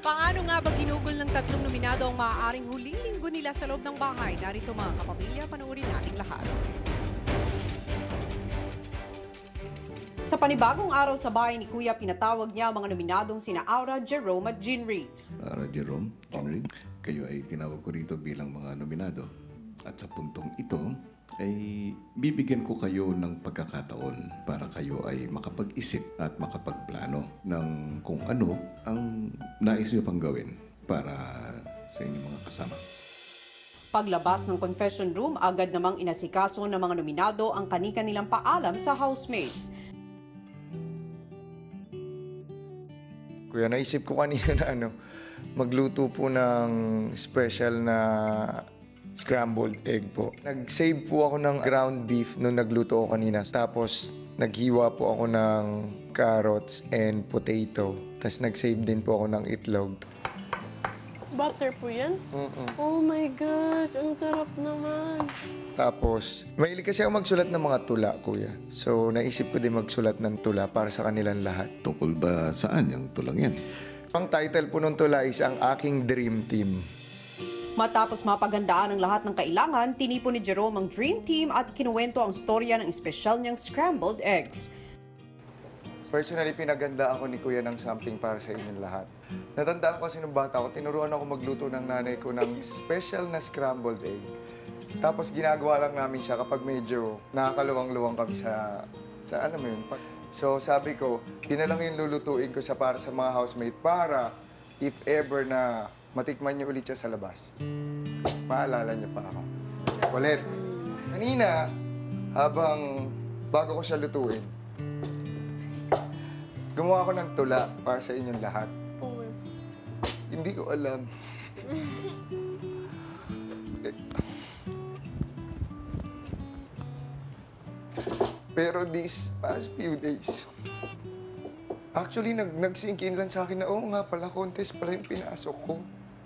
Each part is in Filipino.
Paano nga ba ginugol ng tatlong nominado ang maaaring huling linggo nila sa loob ng bahay? Narito mga kapamilya, panoorin nating lahat. Sa panibagong araw sa bahay ni Kuya, pinatawag niya ang mga nominadong sina Aura, Jerome at Jinri. Jerome, Jinri, kayo ay tinawag ko rito bilang mga nominado. At sa puntong ito, ay bibigyan ko kayo ng pagkakataon para kayo ay makapag-isip at makapagplano ng kung ano ang nais niyo pang gawin para sa inyong mga kasama. Paglabas ng confession room, agad namang inasikaso ng mga nominado ang kani-kanilang paalam sa housemates. Kuya, naisip ko kanina na magluto po ng special na scrambled egg po. Nag-save po ako ng ground beef nung nagluto ako kanina. Tapos naghiwa po ako ng carrots and potato. Tapos nag-save din po ako ng itlog. Butter po yan? Oh my gosh, ang sarap naman. Tapos, mahilig kasi ako magsulat ng mga tula, kuya. So, naisip ko din magsulat ng tula para sa kanilang lahat. Tungkol ba saan yung tulang yan? Ang title po ng tula is Ang Aking Dream Team. Matapos mapagandaan ang lahat ng kailangan, tinipon ni Jerome ang Dream Team at kinuwento ang storya ng espesyal niyang scrambled eggs. Personally, pinaganda ako ni Kuya ng something para sa inyong lahat. Natandaan ko kasi nung bata ako, tinuruan ako magluto ng nanay ko ng special na scrambled egg. Tapos ginagawa lang namin siya kapag medyo nakakaluwang-luwang kami sa ano mo yun. So sabi ko, yun na lang yung lulutuin ko para sa mga housemate para if ever na matikman niyo ulit siya sa labas. Maalala niyo pa ako. Ulit. Kanina, bago ko siya lutuin, gumawa ako ng tula para sa inyong lahat. Oh. Hindi ko alam. Pero these past few days, actually, nag-sink in lang sa akin na, oo nga pala, contest pala yung pinasok ko.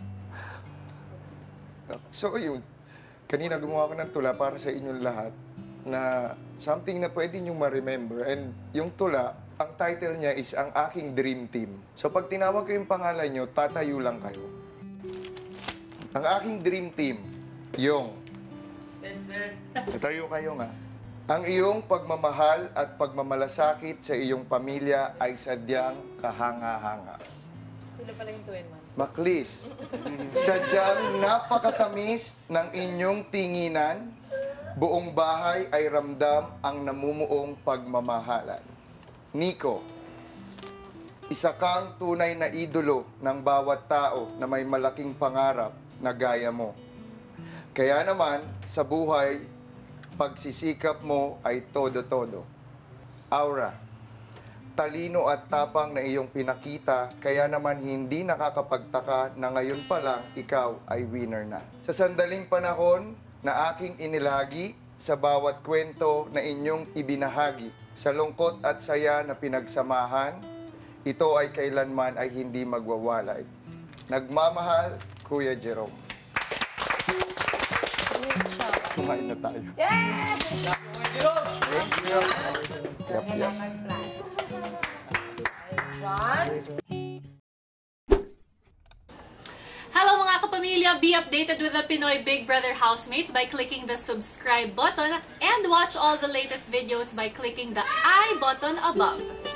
So, yun. Kanina gumawa ko ng tula para sa inyong lahat na something na pwede nyo ma-remember. And yung tula, ang title niya is Ang Aking Dream Team. So, pag tinawag ko yung pangalan nyo, tatayo lang kayo. Ang aking dream team, yung... Yes, sir. Tatayo kayo nga. Ang iyong pagmamahal at pagmamalasakit sa iyong pamilya ay sadyang kahanga-hanga. Sila pala yung twin man. Maklis, sadyang napakatamis ng inyong tinginan, buong bahay ay ramdam ang namumuong pagmamahalan. Nico, isa kang tunay na idolo ng bawat tao na may malaking pangarap na gaya mo. Kaya naman, sa buhay, pagsisikap mo ay todo-todo. Aura, talino at tapang na iyong pinakita, kaya naman hindi nakakapagtaka na ngayon pa lang ikaw ay winner na. Sa sandaling panahon na aking inilagi, sa bawat kwento na inyong ibinahagi, sa lungkot at saya na pinagsamahan, ito ay kailanman ay hindi magwawalay. Nagmamahal, Kuya Jerome. Kumain na tayo. Yes! Thank you. Yep. Hello mga kapamilya! Be updated with the Pinoy Big Brother housemates by clicking the subscribe button and watch all the latest videos by clicking the I button above.